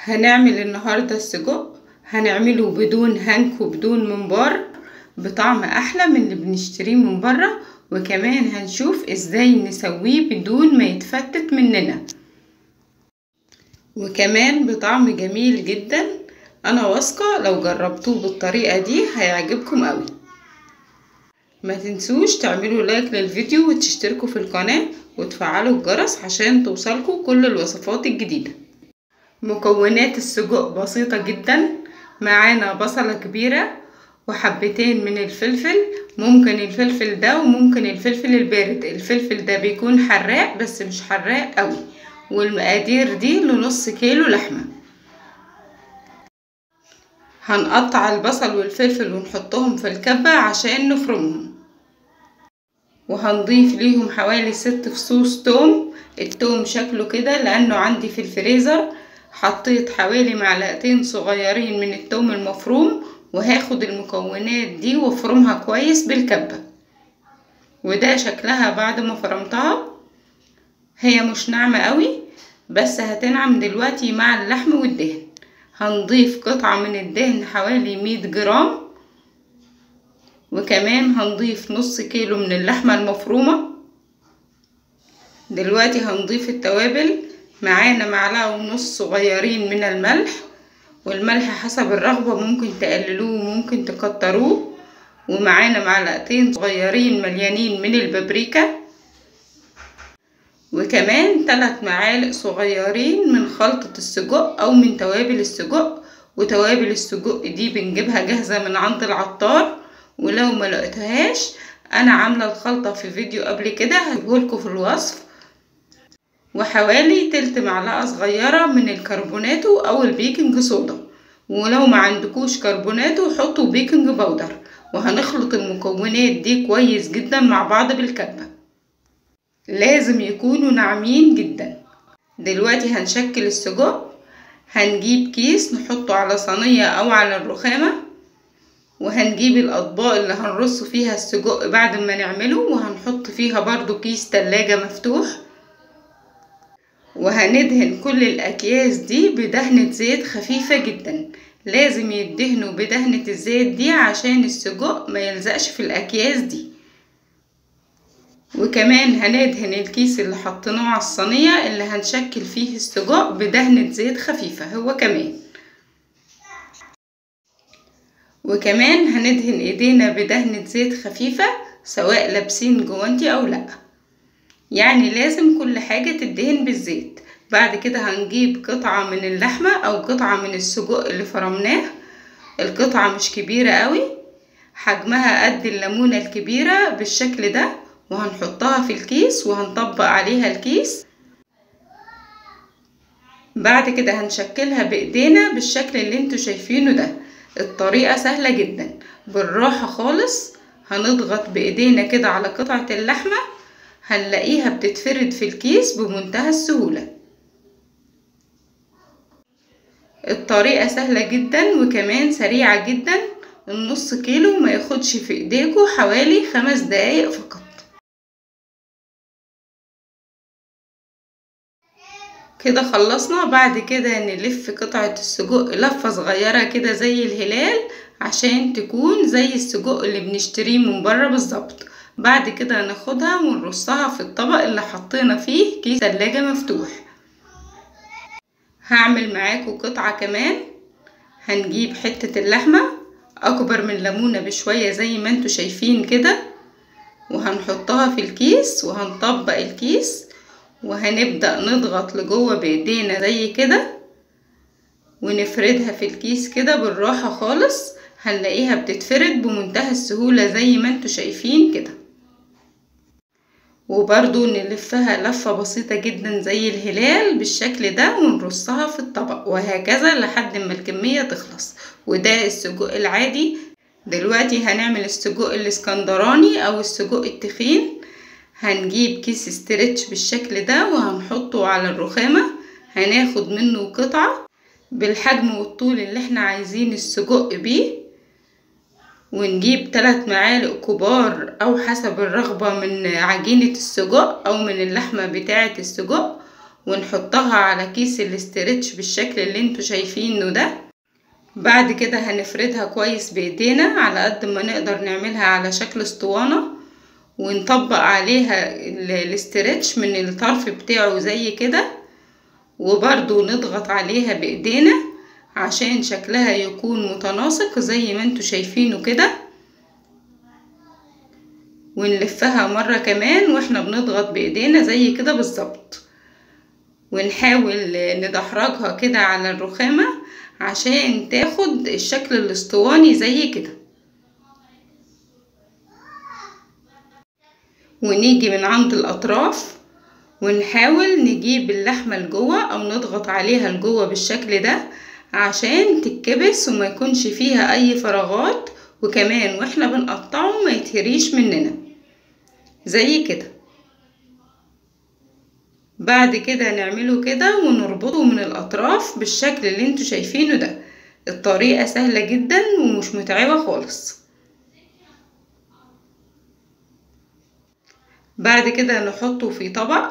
هنعمل النهاردة السجق، هنعمله بدون هنك وبدون ممبار بطعم احلى من اللي بنشتريه من بره، وكمان هنشوف ازاي نسويه بدون ما يتفتت مننا، وكمان بطعم جميل جدا. انا واثقة لو جربتوه بالطريقة دي هيعجبكم قوي. ما تنسوش تعملوا لايك للفيديو وتشتركوا في القناة وتفعلوا الجرس عشان توصلكوا كل الوصفات الجديدة. مكونات السجق بسيطة جدا. معانا بصلة كبيرة وحبتين من الفلفل، ممكن الفلفل ده وممكن الفلفل البارد. الفلفل ده بيكون حراق بس مش حراق قوي. والمقادير دي لنص كيلو لحمة. هنقطع البصل والفلفل ونحطهم في الكبة عشان نفرمهم، وهنضيف ليهم حوالي 6 فصوص توم. التوم شكله كده لانه عندي في الفريزر. حطيت حوالي معلقتين صغيرين من التوم المفروم، وهاخد المكونات دي وافرمها كويس بالكبة. وده شكلها بعد ما فرمتها. هي مش ناعمة قوي بس هتنعم دلوقتي مع اللحم والدهن. هنضيف قطعة من الدهن حوالي 100 جرام، وكمان هنضيف نص كيلو من اللحمة المفرومة. دلوقتي هنضيف التوابل. معانا معلقة ونص صغيرين من الملح، والملح حسب الرغبة، ممكن تقللوه وممكن تكتروه. ومعانا معلقتين صغيرين مليانين من البابريكا، وكمان 3 معالق صغيرين من خلطة السجق او من توابل السجق. وتوابل السجق دي بنجيبها جاهزة من عند العطار، ولو ما لقيتهاش انا عاملة الخلطة في فيديو قبل كده هسيبهولكوا في الوصف. وحوالي تلت معلقة صغيرة من الكربوناتو او البيكنج صودا، ولو ما عندكوش كربوناتو حطوا بيكنج باودر. وهنخلط المكونات دي كويس جدا مع بعض بالكبة. لازم يكونوا ناعمين جدا. دلوقتي هنشكل السجق. هنجيب كيس نحطه على صينية او على الرخامة، وهنجيب الاطباق اللي هنرص فيها السجق بعد ما نعمله، وهنحط فيها برضو كيس تلاجة مفتوح. وهندهن كل الاكياس دي بدهنة زيت خفيفة جدا. لازم يدهنوا بدهنة الزيت دي عشان السجق ما يلزقش في الاكياس دي. وكمان هندهن الكيس اللي حطيناه على الصينية اللي هنشكل فيه السجق بدهنة زيت خفيفة هو كمان. وكمان هندهن ايدينا بدهنة زيت خفيفة سواء لابسين جوانتي او لا، يعني لازم كل حاجة تدهن بالزيت. بعد كده هنجيب قطعة من اللحمة او قطعة من السجق اللي فرمناه. القطعة مش كبيرة قوي، حجمها قد الليمونة الكبيرة بالشكل ده، وهنحطها في الكيس وهنطبق عليها الكيس. بعد كده هنشكلها بايدينا بالشكل اللي انتوا شايفينه ده. الطريقة سهلة جدا، بالراحة خالص. هنضغط بايدينا كده على قطعة اللحمة، هنلاقيها بتتفرد في الكيس بمنتهى السهولة. الطريقة سهلة جدا وكمان سريعة جدا. النص كيلو ما ياخدش في ايديكوا حوالي 5 دقايق فقط. كده خلصنا. بعد كده نلف قطعة السجق لفة صغيرة كده زي الهلال عشان تكون زي السجق اللي بنشتريه من بره بالظبط. بعد كده ناخدها ونرصها في الطبق اللي حطينا فيه كيس تلاجة مفتوح. هعمل معاكم قطعة كمان. هنجيب حتة اللحمة اكبر من ليمونة بشوية زي ما انتوا شايفين كده، وهنحطها في الكيس وهنطبق الكيس، وهنبدأ نضغط لجوه بايدينا زي كده ونفردها في الكيس كده بالراحة خالص. هنلاقيها بتتفرد بمنتهى السهولة زي ما انتوا شايفين كده. وبرضو نلفها لفة بسيطة جدا زي الهلال بالشكل ده ونرصها في الطبق، وهكذا لحد ما الكمية تخلص. وده السجق العادي. دلوقتي هنعمل السجق الاسكندراني او السجق التخين. هنجيب كيس استرتش بالشكل ده وهنحطه على الرخامة. هناخد منه قطعة بالحجم والطول اللي احنا عايزين السجق بيه، ونجيب 3 معالق كبار او حسب الرغبة من عجينة السجق او من اللحمة بتاعة السجق، ونحطها على كيس الاسترتش بالشكل اللي انتوا شايفينه ده. بعد كده هنفردها كويس بايدينا على قد ما نقدر نعملها على شكل اسطوانة، ونطبق عليها الاسترتش من الطرف بتاعه زي كده، وبرضو نضغط عليها بايدينا عشان شكلها يكون متناسق زي ما انتوا شايفينه كده. ونلفها مرة كمان واحنا بنضغط بايدينا زي كده بالظبط، ونحاول ندحرجها كده على الرخامة عشان تاخد الشكل الاسطواني زي كده. ونيجي من عند الاطراف ونحاول نجيب اللحمة لجوه او نضغط عليها لجوه بالشكل ده عشان تتكبس وما يكونش فيها اي فراغات، وكمان واحنا بنقطعه ما يتهريش مننا زي كده. بعد كده نعمله كده ونربطه من الاطراف بالشكل اللي انتوا شايفينه ده. الطريقة سهلة جدا ومش متعبة خالص. بعد كده نحطه في طبق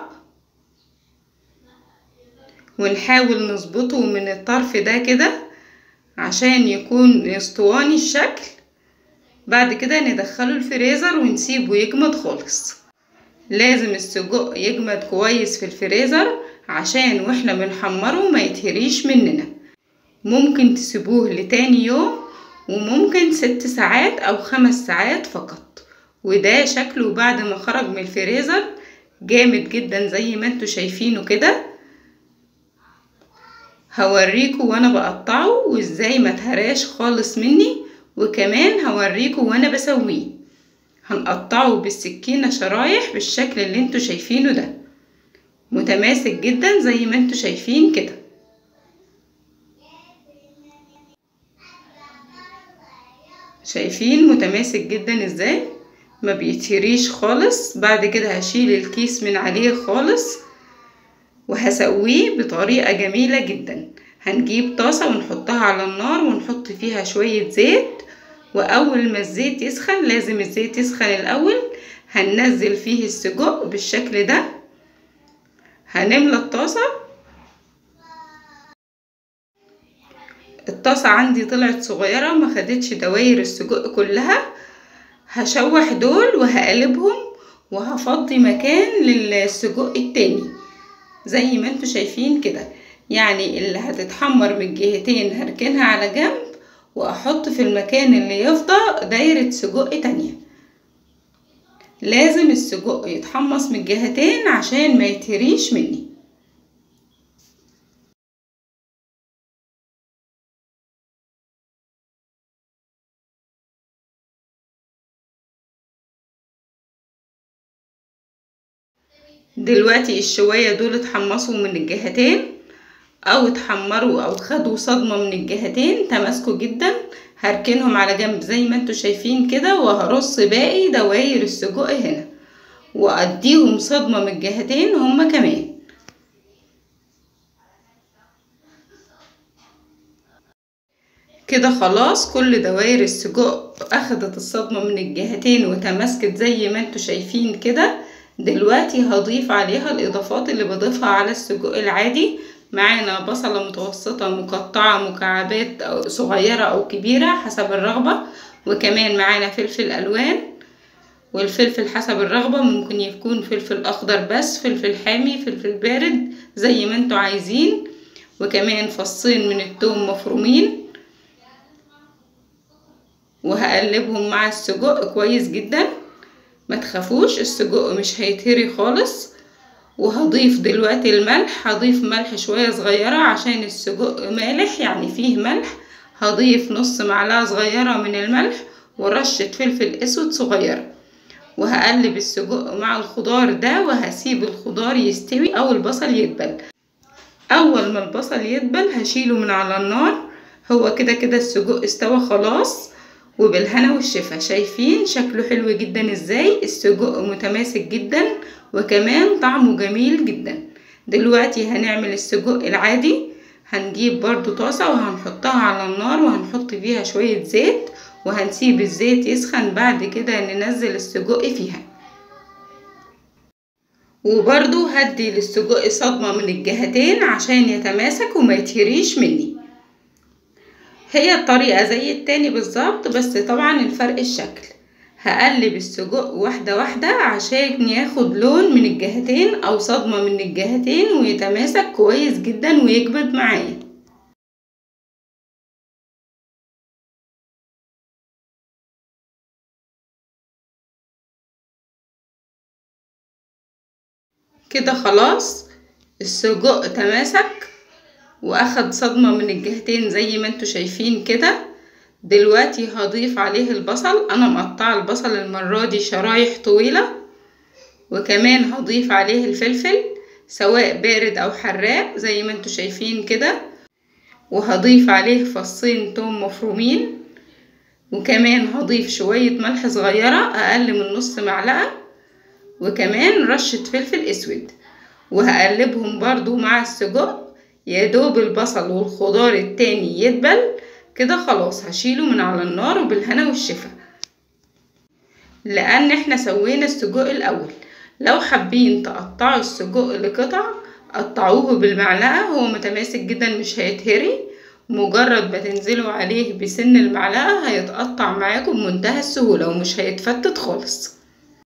ونحاول نظبطه من الطرف ده كده عشان يكون اسطواني الشكل. بعد كده ندخله الفريزر ونسيبه يجمد خالص. لازم السجق يجمد كويس في الفريزر عشان واحنا بنحمره ما يتهريش مننا. ممكن تسيبوه لتاني يوم، وممكن 6 ساعات او 5 ساعات فقط. وده شكله بعد ما خرج من الفريزر جامد جدا زي ما انتوا شايفينه كده. هوريكم وانا بقطعه وازاي ما تهراش خالص مني، وكمان هوريكم وانا بسويه. هنقطعه بالسكينة شرايح بالشكل اللي انتوا شايفينه ده، متماسك جدا زي ما انتوا شايفين كده. شايفين متماسك جدا ازاي؟ ما بيتهريش خالص. بعد كده هشيل الكيس من عليه خالص وهسويه بطريقة جميلة جدا. هنجيب طاسة ونحطها على النار ونحط فيها شوية زيت، واول ما الزيت يسخن، لازم الزيت يسخن الاول، هننزل فيه السجق بالشكل ده. هنملى الطاسة عندي طلعت صغيرة ما خدتش دواير السجق كلها. هشوح دول وهقلبهم وهفضي مكان للسجق التاني زي ما انتوا شايفين كده. يعني اللي هتتحمر من الجهتين هركنها على جنب، واحط في المكان اللي يفضى دايرة سجق تانية. لازم السجق يتحمص من الجهتين عشان ما يتهريش مني. دلوقتي الشوية دول اتحمصوا من الجهتين او اتحمروا او خدوا صدمة من الجهتين، تماسكوا جدا. هركنهم على جنب زي ما انتوا شايفين كده، وهرص باقي دواير السجق هنا واديهم صدمة من الجهتين هما كمان. كده خلاص كل دواير السجق اخدت الصدمة من الجهتين وتماسكت زي ما انتوا شايفين كده. دلوقتي هضيف عليها الاضافات اللي بضيفها على السجق العادي. معانا بصلة متوسطة مقطعة مكعبات أو صغيرة او كبيرة حسب الرغبة، وكمان معانا فلفل الوان، والفلفل حسب الرغبة، ممكن يكون فلفل اخضر بس، فلفل حامي، فلفل بارد زي ما انتوا عايزين، وكمان فصين من الثوم مفرومين. وهقلبهم مع السجق كويس جدا، ما تخافوش السجق مش هيتهري خالص. وهضيف دلوقتي الملح، هضيف ملح شوية صغيرة عشان السجق مالح يعني فيه ملح. هضيف نص معلقة صغيرة من الملح ورشة فلفل اسود صغيرة، وهقلب السجق مع الخضار ده وهسيب الخضار يستوي او البصل يدبل. اول ما البصل يدبل هشيله من على النار. هو كده كده السجق استوى خلاص، وبالهنا والشفا. شايفين شكله حلو جدا ازاي؟ السجق متماسك جدا وكمان طعمه جميل جدا. دلوقتي هنعمل السجق العادي. هنجيب برضو طاسة وهنحطها على النار وهنحط فيها شوية زيت، وهنسيب الزيت يسخن. بعد كده ننزل السجق فيها وبرضو هدي للسجق صدمة من الجهتين عشان يتماسك وما يتهريش مني. هي الطريقة زي التاني بالظبط، بس طبعا الفرق الشكل. هقلب السجق واحدة واحدة عشان ياخد لون من الجهتين او صدمة من الجهتين ويتماسك كويس جدا ويكبد معايا. كده خلاص السجق تماسك واخد صدمة من الجهتين زي ما انتوا شايفين كده. دلوقتي هضيف عليه البصل. انا مقطعه البصل المرة دي شرايح طويلة، وكمان هضيف عليه الفلفل سواء بارد او حراق زي ما انتوا شايفين كده، وهضيف عليه فصين توم مفرومين، وكمان هضيف شوية ملح صغيرة اقل من نص معلقة، وكمان رشة فلفل اسود، وهقلبهم برضو مع السجق يا دوب البصل والخضار التاني يدبل. كده خلاص هشيله من على النار وبالهنا والشفا، لان احنا سوينا السجق الاول. لو حابين تقطعوا السجق لقطع قطعوه بالمعلقة، هو متماسك جدا مش هيتهري. مجرد ما تنزلوا عليه بسن المعلقة هيتقطع معاكم بمنتهى السهولة ومش هيتفتت خالص.